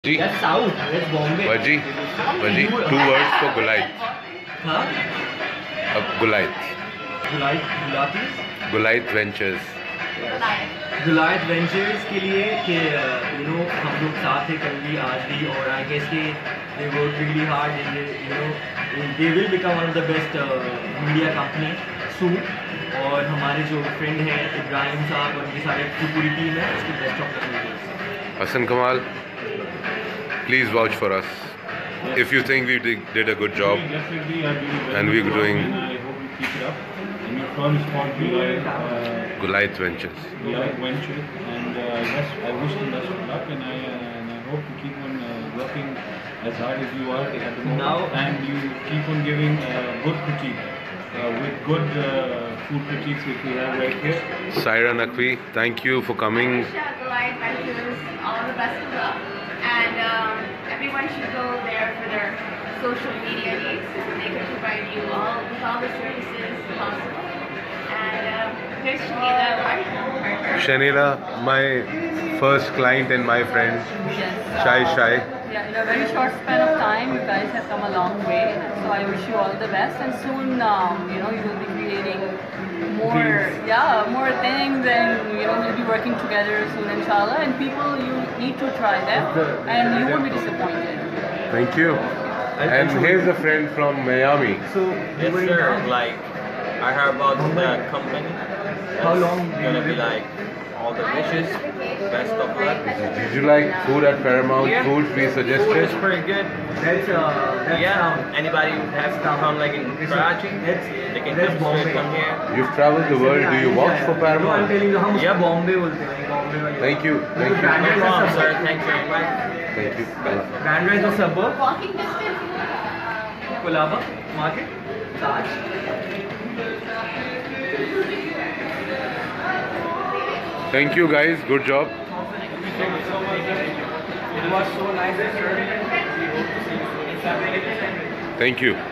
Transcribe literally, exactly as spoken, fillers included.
Ji, That's South. That's Bombay. Vaji, Vaji, two words for Goliath. Huh? Uh, Goliath. Goliath, Gulatis? Goliath Ventures. Goliath Ventures के लिए कि you know हम लोग साथ थे कल भी आज भी और I guess कि they work really hard and they, you know they will become one of the best uh, media company soon. और हमारे जो friend हैं इब्राहिम साहब और उनकी सारे पूरी टीम है उसकी best of luck. Hassan Kamal, please vouch for us. If you think we did, did a good job Definitely, I believe and we're doing and I hope you keep it up. And your firm is called Goliath, uh, Goliath Ventures. Goliath Venture, and uh, yes, I wish you best of luck, and I uh, and I hope you keep on uh, working as hard as you are at the moment, Now, and you keep on giving uh, good critique uh, with good uh, food critiques which we have right here. Saira Naqvi, thank you for coming. Goliath Ventures, all the best of luck. And um, everyone should go there for their social media needs. They can provide you all with all the services possible. And um, here's Shanila, our partner. Shanila, my first client and my friend. Yes. Shy uh, Shy. Yeah, in a very short span of time, you guys have come a long way. So I wish you all the best, and soon, um, you know, you will be creating more, yeah, more things, and you know, we'll be working together soon, inshallah. And people, you need to try them, and you won't be disappointed. Thank you. And here's a friend from Miami. So Yes, sir. Like, I heard about the company. How It's long do gonna you be like all the wishes, best of luck. Did you like food at Paramount Yeah. Foods we Food suggested? is pretty good. That's uh, that's Yeah. sound. Anybody who has to come like in Karachi, That's they can that's come Bombay. straight come here. You've traveled the world. Do you work for No, I'm Paramount? telling you, हम उसको Yep. Bombay बोलते हैं, Bombay वाले. Thank you. Thank you. Brand No rights are problem, sir. suburb. Thanks very much. Thank you. Brand rights are suburb. Walking distance. Colaba market. Taj. Thank you guys. Good job. It was so nice, sir. Thank you.